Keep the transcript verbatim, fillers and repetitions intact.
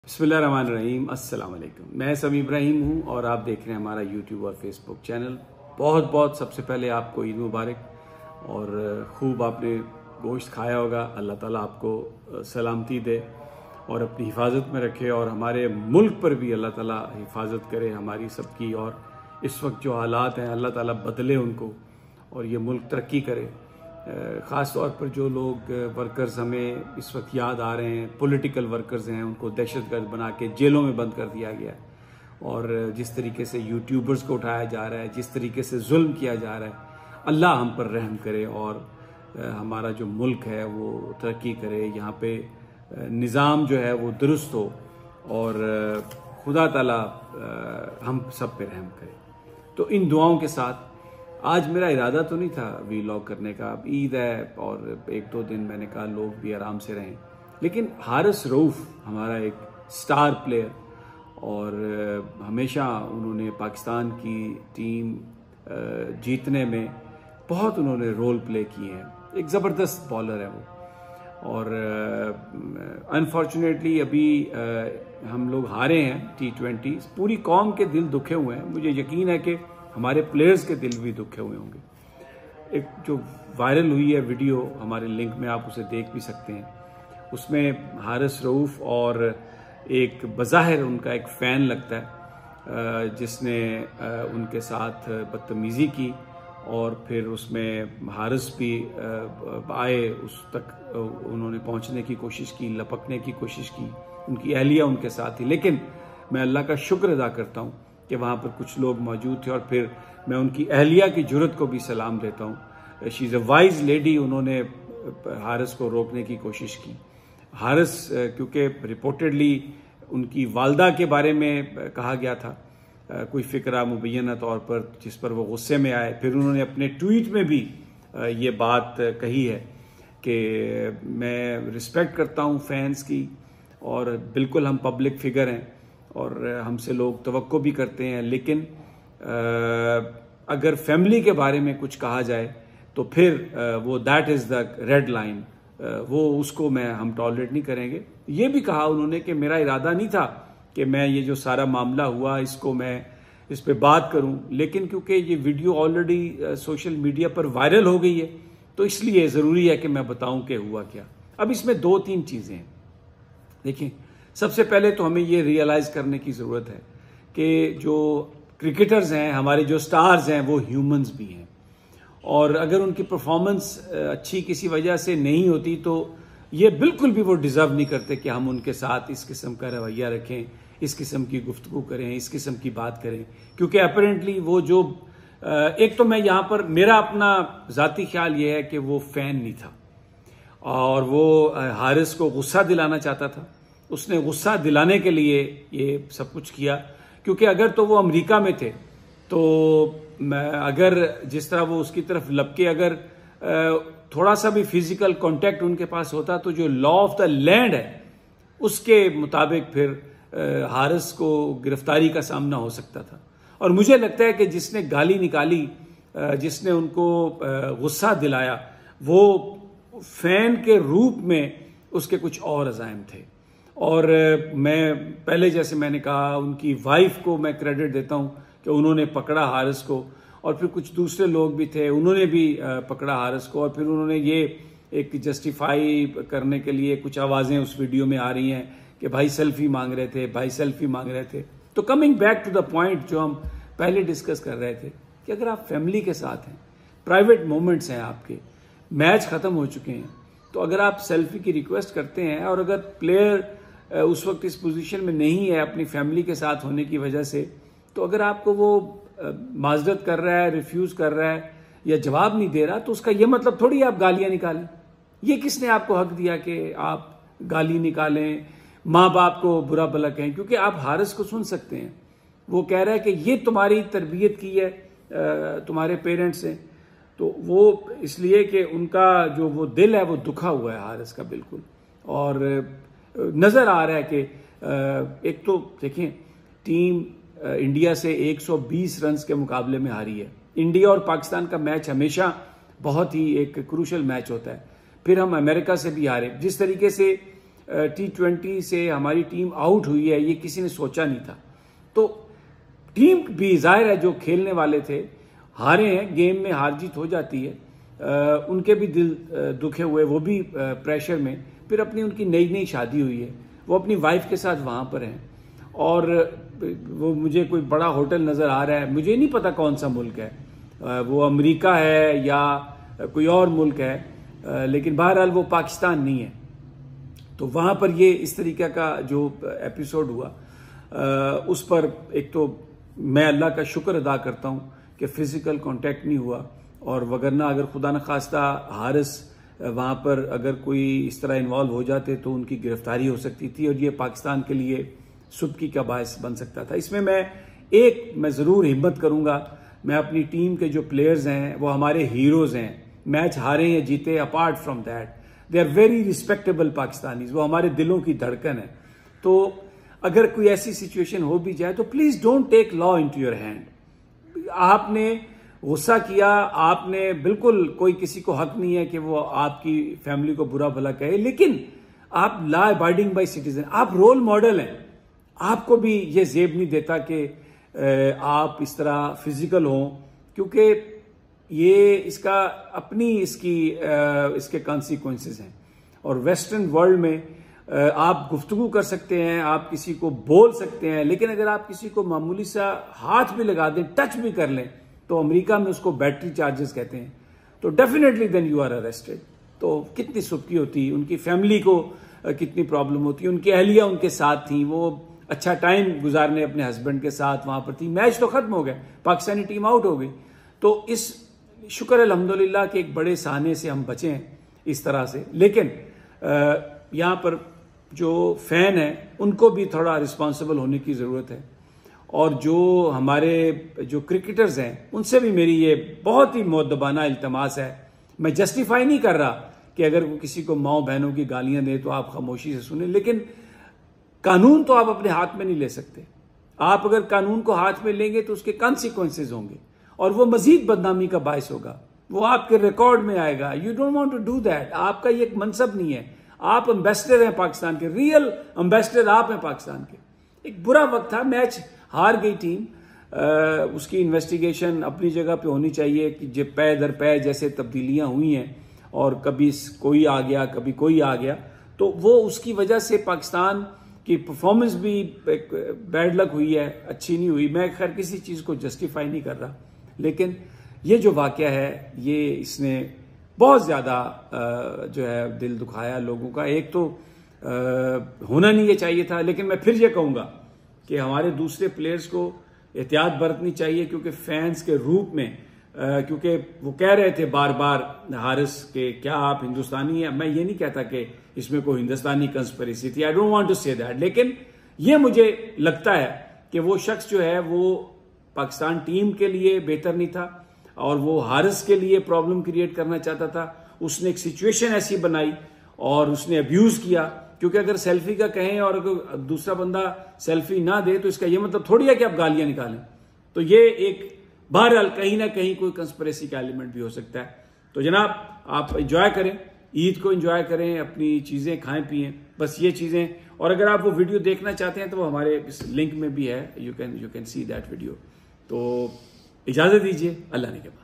बिस्मिल्लाहिर्रहमानिर्रहीम, अस्सलाम वालेकुम। मैं समी इब्राहिम हूँ और आप देख रहे हैं हमारा यूट्यूब और फेसबुक चैनल। बहुत बहुत सबसे पहले आपको ईद मुबारक और ख़ूब आपने गोश्त खाया होगा। अल्लाह ताला आपको सलामती दे और अपनी हिफाजत में रखे और हमारे मुल्क पर भी अल्लाह ताला हिफाजत करे हमारी सबकी। और इस वक्त जो हालात हैं अल्लाह ताला बदले उनको और ये मुल्क तरक्की करे। ख़ास तौर पर जो लोग वर्कर्स हमें इस वक्त याद आ रहे हैं, पॉलिटिकल वर्कर्स हैं, उनको दहशतगर्द बना के जेलों में बंद कर दिया गया है। और जिस तरीके से यूट्यूबर्स को उठाया जा रहा है, जिस तरीके से जुल्म किया जा रहा है, अल्लाह हम पर रहम करे और हमारा जो मुल्क है वो तरक्की करे। यहाँ पे निज़ाम जो है वो दुरुस्त हो और खुदा ताला हम सब पे रहम करे। तो इन दुआओं के साथ आज मेरा इरादा तो नहीं था वीलॉग करने का। अब ईद है और एक दो दिन मैंने कहा लोग भी आराम से रहें, लेकिन हारिस रऊफ हमारा एक स्टार प्लेयर और हमेशा उन्होंने पाकिस्तान की टीम जीतने में बहुत उन्होंने रोल प्ले किए हैं। एक ज़बरदस्त बॉलर है वो और अनफॉर्चुनेटली अभी आ, हम लोग हारे हैं टी ट्वेंटी। पूरी कौम के दिल दुखे हुए हैं। मुझे यकीन है कि हमारे प्लेयर्स के दिल भी दुखे हुए होंगे। एक जो वायरल हुई है वीडियो, हमारे लिंक में आप उसे देख भी सकते हैं। उसमें हारिस रऊफ और एक बज़ाहिर उनका एक फ़ैन लगता है जिसने उनके साथ बदतमीज़ी की और फिर उसमें हारिस भी आए, उस तक उन्होंने पहुंचने की कोशिश की, लपकने की कोशिश की। उनकी अहलिया उनके साथ थी, लेकिन मैं अल्लाह का शुक्र अदा करता हूँ कि वहाँ पर कुछ लोग मौजूद थे और फिर मैं उनकी अहलिया की जुर्रत को भी सलाम देता हूँ। She is a wise lady. उन्होंने हारिस को रोकने की कोशिश की। हारिस क्योंकि रिपोर्टेडली उनकी वालदा के बारे में कहा गया था कोई फ़िक्रा मुबैना तौर पर, जिस पर वो गुस्से में आए। फिर उन्होंने अपने ट्वीट में भी ये बात कही है कि मैं रिस्पेक्ट करता हूँ फैंस की और बिल्कुल हम पब्लिक फिगर हैं और हमसे लोग तवक्को भी करते हैं, लेकिन अगर फैमिली के बारे में कुछ कहा जाए तो फिर वो that is the red line, वो उसको मैं हम टॉलरेट नहीं करेंगे। ये भी कहा उन्होंने कि मेरा इरादा नहीं था कि मैं ये जो सारा मामला हुआ इसको मैं इस पे बात करूं, लेकिन क्योंकि ये वीडियो ऑलरेडी सोशल मीडिया पर वायरल हो गई है तो इसलिए ज़रूरी है कि मैं बताऊं कि हुआ क्या। अब इसमें दो तीन चीज़ें हैं। देखिए, सबसे पहले तो हमें ये रियलाइज करने की ज़रूरत है कि जो क्रिकेटर्स हैं, हमारे जो स्टार्स हैं, वो ह्यूमंस भी हैं और अगर उनकी परफॉर्मेंस अच्छी किसी वजह से नहीं होती तो ये बिल्कुल भी वो डिज़र्व नहीं करते कि हम उनके साथ इस किस्म का रवैया रखें, इस किस्म की गुफ्तगू करें, इस किस्म की बात करें। क्योंकि अपेरेंटली वो जो एक तो मैं यहाँ पर मेरा अपना ज़ाती ख्याल ये है कि वो फ़ैन नहीं था और वो हारिस को गुस्सा दिलाना चाहता था। उसने गुस्सा दिलाने के लिए ये सब कुछ किया, क्योंकि अगर तो वो अमेरिका में थे तो अगर जिस तरह वो उसकी तरफ लपके अगर थोड़ा सा भी फिजिकल कांटेक्ट उनके पास होता तो जो लॉ ऑफ द लैंड है उसके मुताबिक फिर हारिस को गिरफ्तारी का सामना हो सकता था। और मुझे लगता है कि जिसने गाली निकाली, जिसने उनको गुस्सा दिलाया, वो फैन के रूप में उसके कुछ और अज़ाइम थे। और मैं पहले जैसे मैंने कहा उनकी वाइफ को मैं क्रेडिट देता हूं कि उन्होंने पकड़ा हारिस को और फिर कुछ दूसरे लोग भी थे, उन्होंने भी पकड़ा हारिस को और फिर उन्होंने ये एक जस्टिफाई करने के लिए कुछ आवाज़ें उस वीडियो में आ रही हैं कि भाई सेल्फी मांग रहे थे, भाई सेल्फी मांग रहे थे। तो coming back to the point जो हम पहले डिस्कस कर रहे थे कि अगर आप फैमिली के साथ हैं, प्राइवेट मोमेंट्स हैं आपके, मैच ख़त्म हो चुके हैं, तो अगर आप सेल्फी की रिक्वेस्ट करते हैं और अगर प्लेयर उस वक्त इस पोजीशन में नहीं है अपनी फैमिली के साथ होने की वजह से, तो अगर आपको वो माजरत कर रहा है, रिफ्यूज़ कर रहा है या जवाब नहीं दे रहा, तो उसका ये मतलब थोड़ी आप गालियां निकालें। ये किसने आपको हक दिया कि आप गाली निकालें, माँ बाप को बुरा भला कहें? क्योंकि आप हारिस को सुन सकते हैं, वो कह रहा है कि ये तुम्हारी तरबियत की है, तुम्हारे पेरेंट्स हैं। तो वो इसलिए कि उनका जो वो दिल है वो दुखा हुआ है हारिस का बिल्कुल। और नज़र आ रहा है कि एक तो देखें टीम इंडिया से एक सौ बीस रन के मुकाबले में हारी है। इंडिया और पाकिस्तान का मैच हमेशा बहुत ही एक क्रूशल मैच होता है। फिर हम अमेरिका से भी हारे। जिस तरीके से टी ट्वेंटी से हमारी टीम आउट हुई है, ये किसी ने सोचा नहीं था। तो टीम भी जाहिर है जो खेलने वाले थे हारे हैं, गेम में हार जीत हो जाती है, आ, उनके भी दिल दुखे हुए, वो भी प्रेशर में। फिर अपनी उनकी नई नई शादी हुई है, वो अपनी वाइफ के साथ वहां पर हैं और वो मुझे कोई बड़ा होटल नजर आ रहा है, मुझे नहीं पता कौन सा मुल्क है, वो अमेरिका है या कोई और मुल्क है, लेकिन बहरहाल वो पाकिस्तान नहीं है। तो वहां पर ये इस तरीके का जो एपिसोड हुआ उस पर एक तो मैं अल्लाह का शुक्र अदा करता हूं कि फिजिकल कांटेक्ट नहीं हुआ, और वगरना अगर खुदा न खास्ता हारिस वहां पर अगर कोई इस तरह इन्वॉल्व हो जाते तो उनकी गिरफ्तारी हो सकती थी और ये पाकिस्तान के लिए सुबकी का बायस बन सकता था। इसमें मैं एक मैं जरूर हिम्मत करूंगा, मैं अपनी टीम के जो प्लेयर्स हैं वो हमारे हीरोज हैं, मैच हारे या जीते, apart from that they are very respectable Pakistanis, वो हमारे दिलों की धड़कन है। तो अगर कोई ऐसी सिचुएशन हो भी जाए तो please don't take law into your hand. आपने गुस्सा किया, आपने बिल्कुल, कोई किसी को हक नहीं है कि वो आपकी फैमिली को बुरा भला कहे, लेकिन आप लॉ अबाइडिंग बाय सिटीजन, आप रोल मॉडल हैं, आपको भी ये जेब नहीं देता कि आप इस तरह फिजिकल हों, क्योंकि ये इसका अपनी इसकी इसके कॉन्सिक्वेंसेस हैं। और वेस्टर्न वर्ल्ड में आप गुफ्तगू कर सकते हैं, आप किसी को बोल सकते हैं, लेकिन अगर आप किसी को मामूली सा हाथ भी लगा दें, टच भी कर लें, तो अमेरिका में उसको बैटरी चार्जेस कहते हैं, तो definitely then you are arrested. तो कितनी सुबकी होती, उनकी फैमिली को कितनी प्रॉब्लम होती, उनकी अहलिया उनके साथ थी, वो अच्छा टाइम गुजारने अपने हस्बैंड के साथ वहां पर थी, मैच तो खत्म हो गया, पाकिस्तानी टीम आउट हो गई। तो इस शुक्र अल्हम्दुलिल्लाह के एक बड़े साने से हम बचे हैं इस तरह से। लेकिन यहां पर जो फैन है उनको भी थोड़ा रिस्पॉन्सिबल होने की जरूरत है, और जो हमारे जो क्रिकेटर्स हैं उनसे भी मेरी ये बहुत ही मुअद्दबाना इल्तमास है। मैं जस्टिफाई नहीं कर रहा कि अगर वो किसी को माओ बहनों की गालियां दे तो आप खामोशी से सुने, लेकिन कानून तो आप अपने हाथ में नहीं ले सकते। आप अगर कानून को हाथ में लेंगे तो उसके कॉन्सिक्वेंसेज होंगे और वो मजीद बदनामी का बायस होगा, वो आपके रिकॉर्ड में आएगा। You don't want to do that. आपका ये एक मनसब नहीं है, आप एम्बेसडर हैं पाकिस्तान के, रियल एम्बेसडर आप हैं पाकिस्तान के। एक बुरा वक्त था, मैच हार गई टीम, आ, उसकी इन्वेस्टिगेशन अपनी जगह पे होनी चाहिए कि जो पै दर पै जैसे तब्दीलियां हुई हैं और कभी कोई आ गया कभी कोई आ गया, तो वो उसकी वजह से पाकिस्तान की परफॉर्मेंस भी बैड लक हुई है, अच्छी नहीं हुई। मैं खैर किसी चीज को जस्टिफाई नहीं कर रहा, लेकिन ये जो वाकया है ये इसने बहुत ज्यादा जो है दिल दुखाया लोगों का। एक तो आ, होना नहीं ये चाहिए था, लेकिन मैं फिर ये कहूंगा कि हमारे दूसरे प्लेयर्स को एहतियात बरतनी चाहिए, क्योंकि फैंस के रूप में, क्योंकि वो कह रहे थे बार बार हारिस के क्या आप हिंदुस्तानी हैं। मैं ये नहीं कहता कि इसमें कोई हिंदुस्तानी कंस्पिरेसी थी, I don't want to say that, लेकिन ये मुझे लगता है कि वो शख्स जो है वो पाकिस्तान टीम के लिए बेहतर नहीं था और वो हारिस के लिए प्रॉब्लम क्रिएट करना चाहता था। उसने एक सिचुएशन ऐसी बनाई और उसने अब्यूज किया, क्योंकि अगर सेल्फी का कहें और अगर दूसरा बंदा सेल्फी ना दे तो इसका ये मतलब थोड़ी है कि आप गालियां निकालें। तो ये एक बहरहाल कहीं ना कहीं कोई कंस्पिरेसी का एलिमेंट भी हो सकता है। तो जनाब आप एंजॉय करें, ईद को एंजॉय करें, अपनी चीजें खाएं पिएं, बस ये चीजें। और अगर आप वो वीडियो देखना चाहते हैं तो वो हमारे इस लिंक में भी है, you can you can see that video. तो इजाजत दीजिए, अल्लाह ने के बाद।